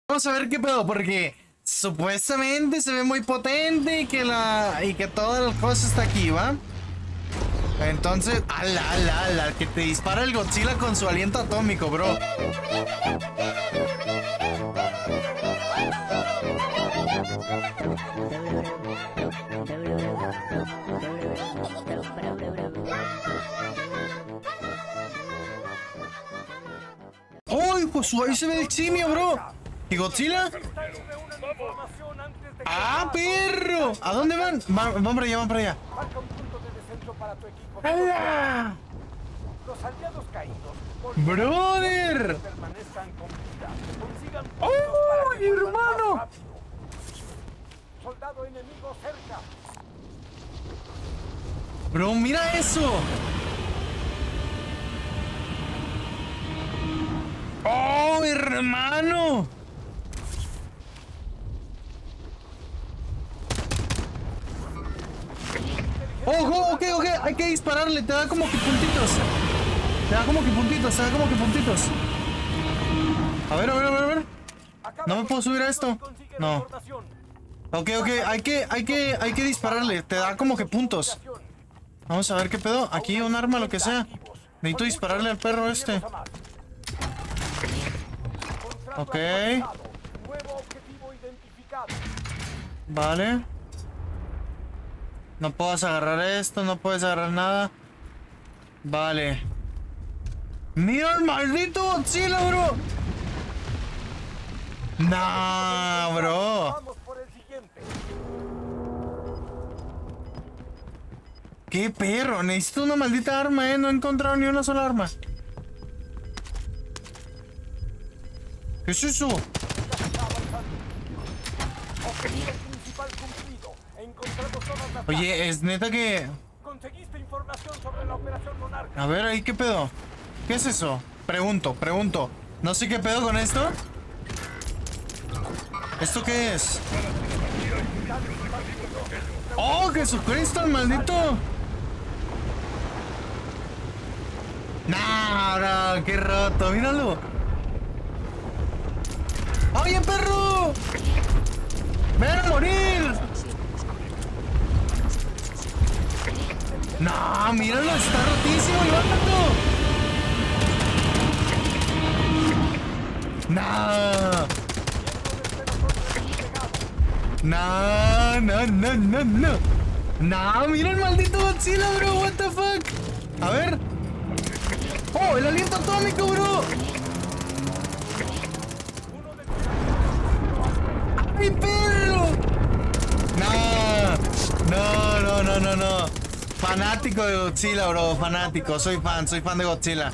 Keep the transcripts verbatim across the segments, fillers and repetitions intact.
Vamos a ver qué pedo, porque supuestamente se ve muy potente y que la y que toda la cosa está aquí, ¿va? Entonces, ala, ala, ala, que te dispara el Godzilla con su aliento atómico, bro. ¡Oh, pues ahí se ve el simio, bro! ¿Y Godzilla? ¡Ah, perro! ¿A dónde van? Van, van para allá, van para allá. ¡Hala! Los aliados caídos, ¡Brother! permanezcan con vida. Consigan ¡Oh, mi hermano! Soldado enemigo cerca. Bro, mira eso. ¡Oh, hermano! ¡Ojo! Ok, ok, hay que dispararle, te da como que puntitos. Te da como que puntitos, te da como que puntitos. A ver, a ver, a ver, a ver. No me puedo subir a esto. No. Ok, ok, hay que, hay que, hay que dispararle, te da como que puntos. Vamos a ver qué pedo. Aquí un arma, lo que sea. Necesito dispararle al perro este. Ok. Vale. No puedes agarrar esto, no puedes agarrar nada. Vale. ¡Mira el maldito Godzilla, bro! Nah, bro. ¡Qué perro! Necesito una maldita arma, eh. No he encontrado ni una sola arma. ¿Qué es eso? Oye, es neta que... A ver, ahí qué pedo. ¿Qué es eso? Pregunto, pregunto. No sé qué pedo con esto. ¿Esto qué es? ¡Oh, Jesucristo, el maldito! Nah, bro, qué roto, míralo. ¡Oye, perro! ¡Ven a morir! No, míralo, está rotísimo el vato. No. No, no, no, no, no. No, mira el maldito Godzilla, bro. What the fuck. A ver. Oh, el aliento atómico, bro. ¡Ay, perro! No. No, no, no, no, no. Fanático de Godzilla, bro. Fanático. Soy fan, soy fan de Godzilla.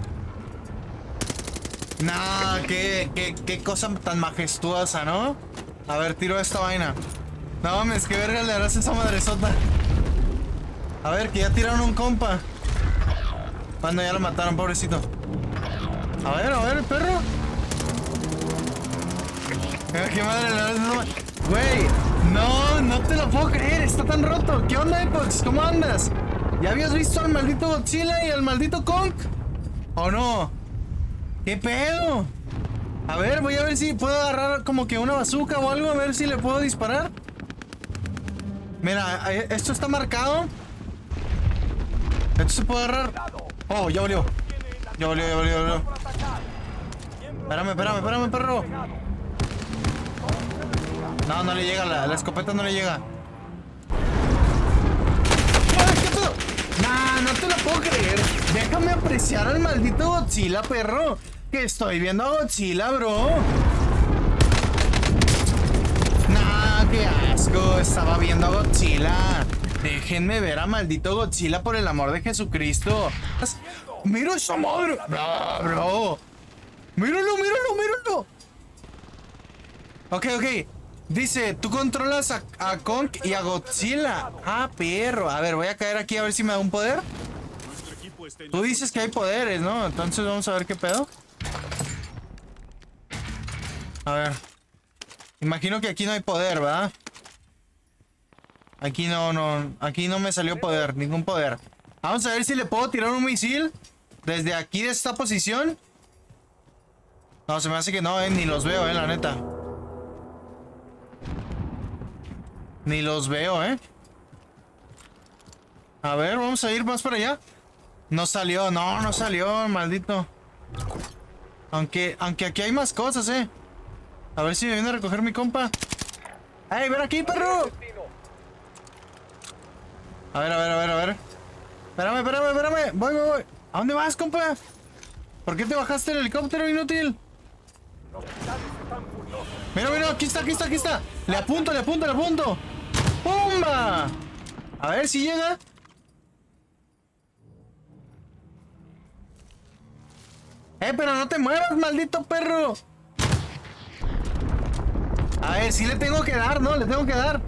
Nah, qué, qué, qué cosa tan majestuosa, ¿no? A ver, tiro esta vaina. No mames, qué verga le harás a esa madresota. A ver, que ya tiraron un compa. Cuando ya lo mataron, pobrecito. A ver, a ver, el perro. Qué madre le harás a esa madre. Güey, no, no te lo puedo creer. Está tan roto. ¿Qué onda, Epox? ¿Cómo andas? ¿Ya habías visto al maldito Godzilla y al maldito Kong? ¿O no? ¿Qué pedo? A ver, voy a ver si puedo agarrar como que una bazooka o algo. A ver si le puedo disparar. Mira, esto está marcado. Esto se puede agarrar. Oh, ya valió. Ya valió, ya valió, ya valió. Espérame, espérame, espérame, perro. No, no le llega, la, la escopeta no le llega. ¿Qué pedo? Nah, no te lo puedo creer. Déjame apreciar al maldito Godzilla, perro. Que estoy viendo a Godzilla, bro. Nah, qué asco. Estaba viendo a Godzilla. Déjenme ver a maldito Godzilla, por el amor de Jesucristo. Mira esa madre. Bro, bro. Míralo, míralo, míralo. Ok, ok. Dice, tú controlas a, a Kong y a Godzilla. Ah, perro. A ver, voy a caer aquí a ver si me da un poder. Tú dices que hay poderes, ¿no? Entonces vamos a ver qué pedo. A ver. Imagino que aquí no hay poder, ¿verdad? Aquí no, no. Aquí no me salió poder, ningún poder. Vamos a ver si le puedo tirar un misil desde aquí de esta posición. No, se me hace que no, eh, ni los veo, eh, la neta. Ni los veo, eh. A ver, vamos a ir más para allá. No salió, no, no salió, maldito. Aunque, aunque aquí hay más cosas, eh. A ver si me viene a recoger mi compa. ¡Ey, ven aquí, perro! A ver, a ver, a ver, a ver. Espérame, espérame, espérame. Voy, voy, voy. ¿A dónde vas, compa? ¿Por qué te bajaste el helicóptero, inútil? Mira, mira, aquí está, aquí está, aquí está. Le apunto, le apunto, le apunto. ¡Pumba! A ver si llega. Eh, pero no te muevas, maldito perro. A ver, sí le tengo que dar, ¿no? Le tengo que dar.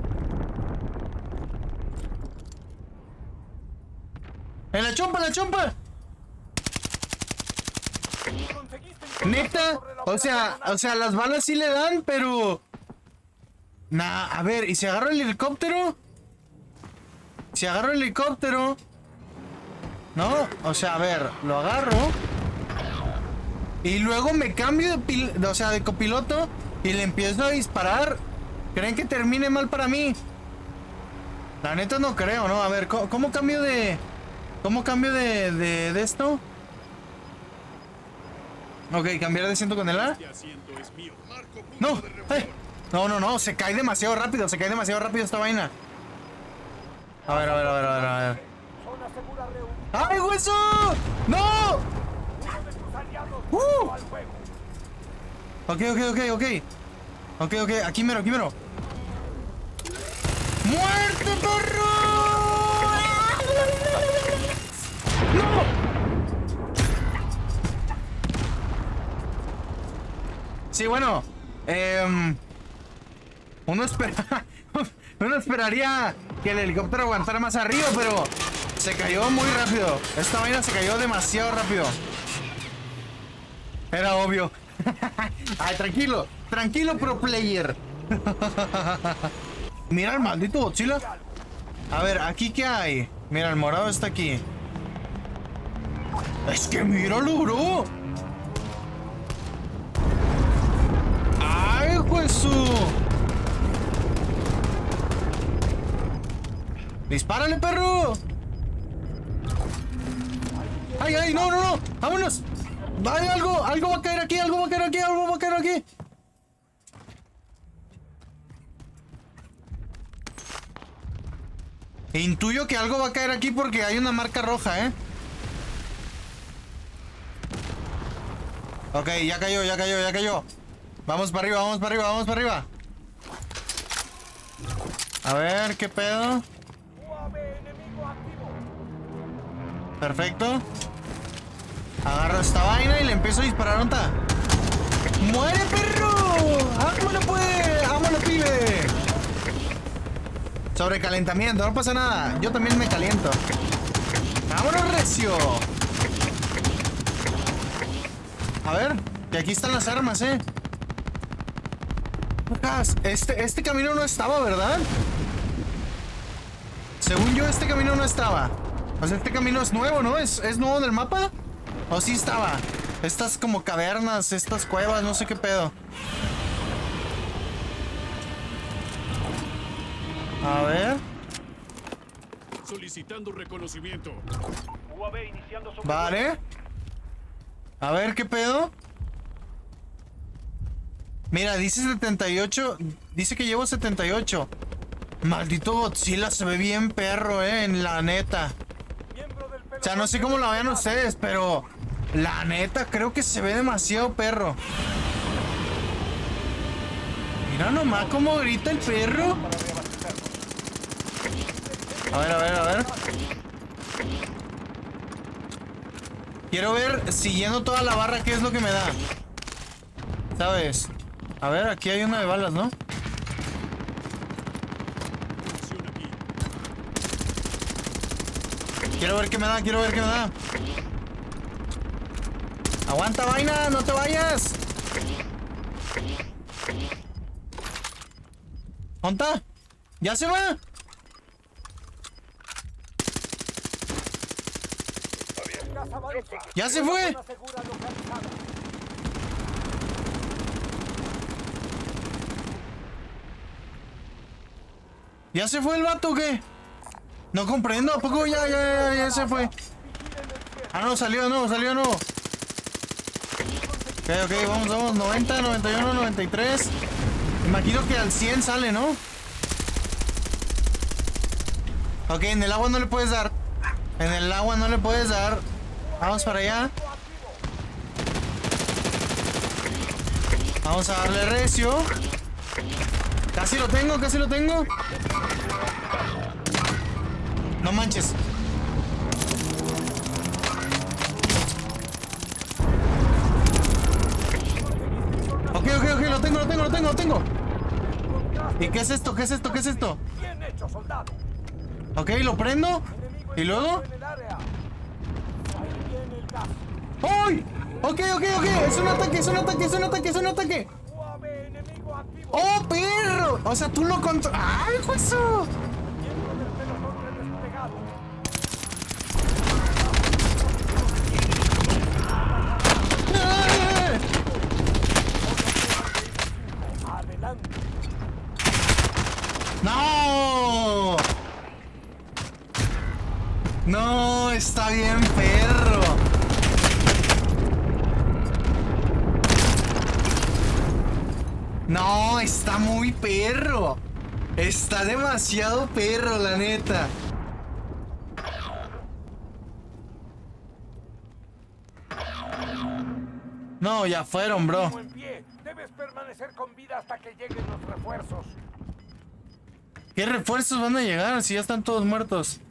¡En la chompa, en la chompa! Neta, o sea, o sea, las balas sí le dan, pero... Nah, a ver, ¿y si agarro el helicóptero? Si agarro el helicóptero... No, o sea, a ver, lo agarro... Y luego me cambio de, pil o sea, de copiloto y le empiezo a disparar. ¿Creen que termine mal para mí? La neta no creo, ¿no? A ver, ¿cómo, cómo cambio de... ¿Cómo cambio de, de, de esto? Ok, cambiar de asiento con el A. No, eh. no, no, no, se cae demasiado rápido, se cae demasiado rápido esta vaina. A ver, a ver, a ver, a ver, a ver. ¡Ay, hueso! ¡No! Uh. Ok, ok, ok, ok. Ok, ok, aquí mero, aquí mero. ¡Muerte, perro! ¡No! Sí, bueno. Eh, uno espera. Uno esperaría que el helicóptero aguantara más arriba, pero se cayó muy rápido. Esta vaina se cayó demasiado rápido. Era obvio. Ay, tranquilo, tranquilo, pro player. Mira el maldito Godzilla. A ver, ¿aquí qué hay? Mira, el morado está aquí. Es que míralo, bro. Ay, Jesús. Dispárale, perro. Ay, ay, no, no, no. Vámonos. Hay algo, algo va a caer aquí, algo va a caer aquí, algo va a caer aquí. Intuyo que algo va a caer aquí porque hay una marca roja, ¿eh? Ok, ya cayó, ya cayó, ya cayó. Vamos para arriba, vamos para arriba, vamos para arriba. A ver, ¿qué pedo? Perfecto. Agarro esta vaina y le empiezo a disparar. ¿Dónde está? ¡Muere, perro! ¡Vámonos, pues! ¡Vámonos, pibe! Sobrecalentamiento, no pasa nada. Yo también me caliento. ¡Vámonos, recio! A ver, que aquí están las armas, ¿eh? Este, este camino no estaba, ¿verdad? Según yo, este camino no estaba. O sea, este camino es nuevo, ¿no? ¿Es, es nuevo del mapa? ¿O sí estaba? Estas como cavernas, estas cuevas, no sé qué pedo. A ver. Solicitando reconocimiento. U A V iniciando sobre... Vale. A ver, ¿qué pedo? Mira, dice setenta y ocho. Dice que llevo setenta y ocho. Maldito Godzilla, se ve bien perro, eh, en la neta. O sea, no sé cómo la vean ustedes, pero la neta creo que se ve demasiado perro. Mira nomás cómo grita el perro. A ver, a ver, a ver. Quiero ver, siguiendo toda la barra, qué es lo que me da. ¿Sabes? A ver, aquí hay una de balas, ¿no? Quiero ver qué me da, quiero ver qué me da. Aguanta, vaina, no te vayas. ¿Dónde está? ¿Ya se va? ¿Ya se fue? ¿Ya se fue el vato o qué? No comprendo, ¿a poco ya, ya, ya, ya se fue? Ah, no, salió, no, salió, no. Ok, ok, vamos, vamos, noventa, noventa y uno, noventa y tres. Imagino que al cien sale, ¿no? Ok, en el agua no le puedes dar. En el agua no le puedes dar. Vamos para allá. Vamos a darle recio. Casi lo tengo, casi lo tengo. No manches. Ok, ok, ok, lo tengo, lo tengo, lo tengo, lo tengo. ¿Y qué es esto? ¿Qué es esto? ¿Qué es esto? Bien hecho, soldado. Ok, lo prendo. ¿Y luego? En el área. Ahí viene el gas. ¡Ay! Ok, ok, ok. Es un ataque, es un ataque, es un ataque, es un ataque. U A V enemigo activo. ¡Oh, perro! O sea, tú lo controlas. ¡Ay, eso! Miembro del pelotón desplegado. Adelante. ¡No! No, está bien, perro. No, está muy perro. Está demasiado perro, la neta. No, ya fueron, bro. En pie. Debes permanecer con vida hasta que lleguen los refuerzos. ¿Qué refuerzos van a llegar si ya están todos muertos?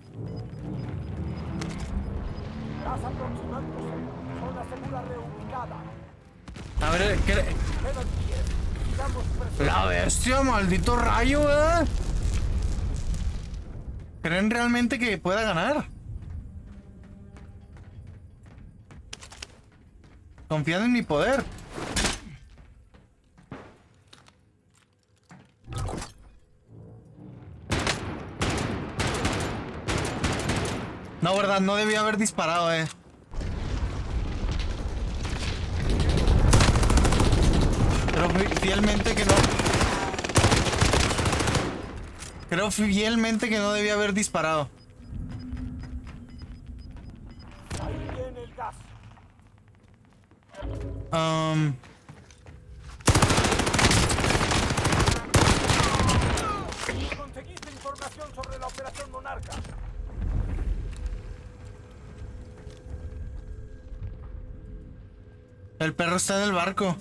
Gas aproximándose. Zona segura reubicada. A ver, ¿qué? Quedan diez. Estamos presentes. La bestia, maldito rayo, ¿verdad? ¿Creen realmente que pueda ganar? Confían en mi poder. No, verdad, no debía haber disparado, eh. Creo fielmente que no. Creo fielmente que no debía haber disparado. Ahí viene el gas. Um... Conseguiste información sobre la operación Monarca. El perro está en el barco.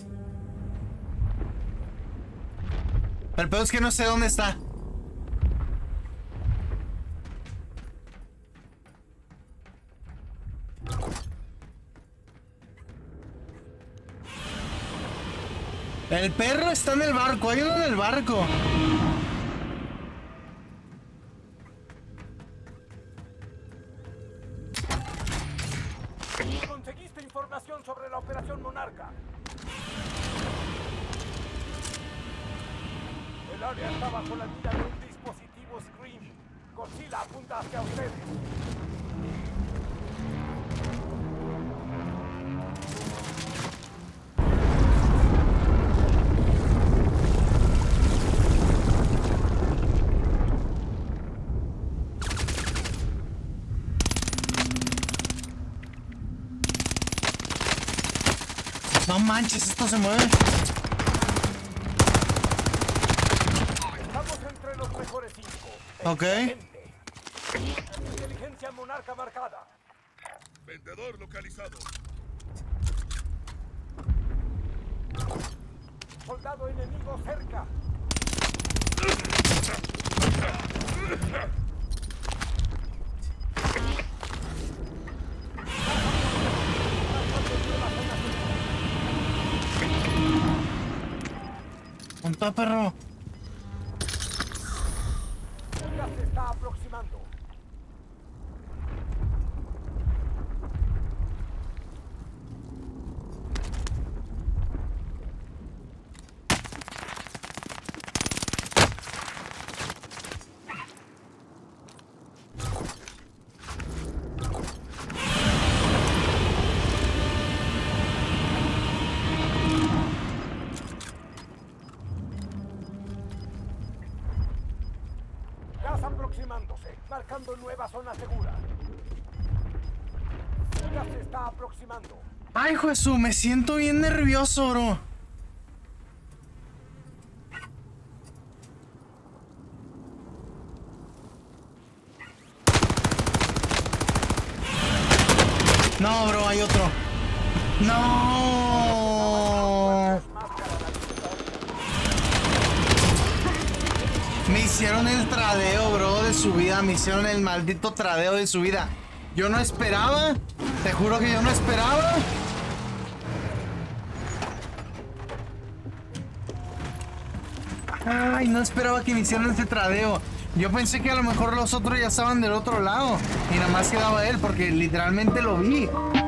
El pedo es que no sé dónde está. El perro está en el barco. Hay uno en el barco. Conseguiste información sobre la operación Monarca. El área está bajo la mira de un dispositivo Scream. Godzilla apunta hacia ustedes. No manches, esto se mueve. Estamos entre los mejores cinco. Ok. Excelente. Inteligencia Monarca marcada. Vendedor localizado. Soldado enemigo cerca. Punta, perro. Ya se está aproximando. Gas aproximándose, marcando nueva zona segura. Gas se está aproximando. Ay, Jesús, me siento bien nervioso, bro. No, bro, hay otro. No. Me hicieron el tradeo, bro, de su vida. Me hicieron el maldito tradeo de su vida. Yo no esperaba. Te juro que yo no esperaba. Ay, no esperaba que me hicieran ese tradeo. Yo pensé que a lo mejor los otros ya estaban del otro lado y nada más quedaba él porque literalmente lo vi.